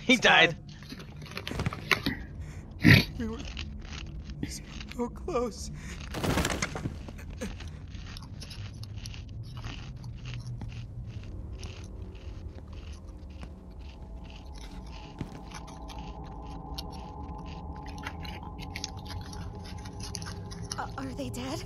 He died. We were so close. Are they dead?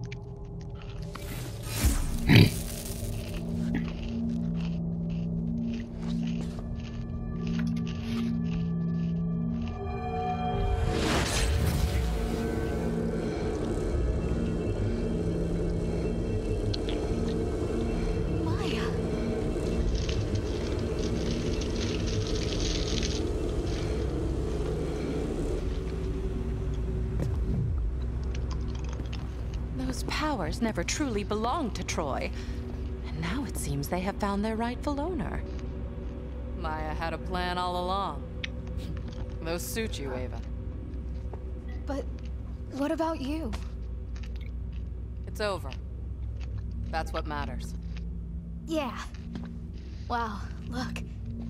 Those powers never truly belonged to Troy. And now it seems they have found their rightful owner. Maya had a plan all along. Those suit you, Ava. But what about you? It's over. That's what matters. Yeah. Wow, look.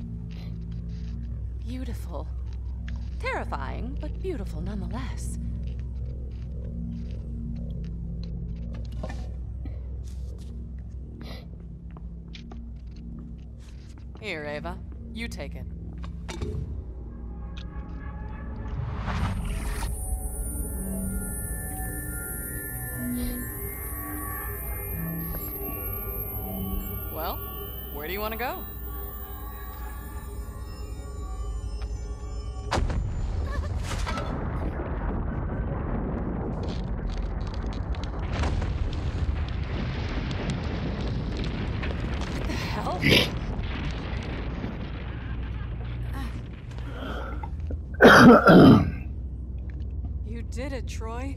Beautiful. Terrifying, but beautiful nonetheless. Here, Ava. You take it. Well, where do you want to go? What the hell? You did it, Troy.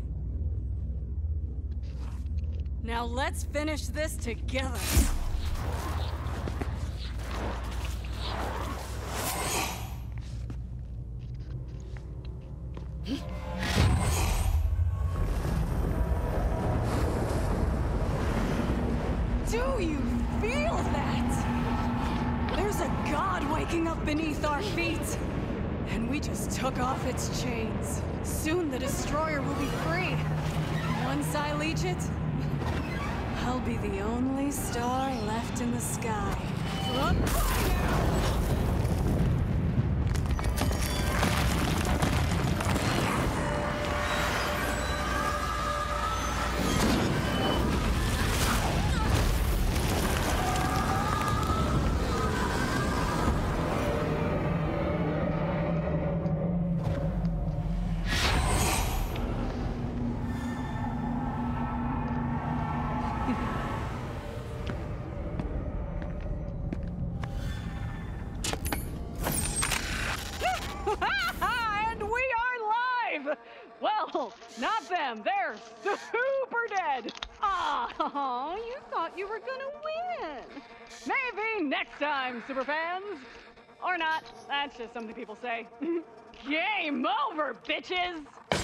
Now let's finish this together. Do you feel that? There's a god waking up beneath our feet. And we just took off its chains. Soon the Destroyer will be free. Once I leech it, I'll be the only star left in the sky. And we are live! Well, not them. They're super dead. Oh, you thought you were gonna win. Maybe next time, superfans. Or not. That's just something people say. Game over, bitches!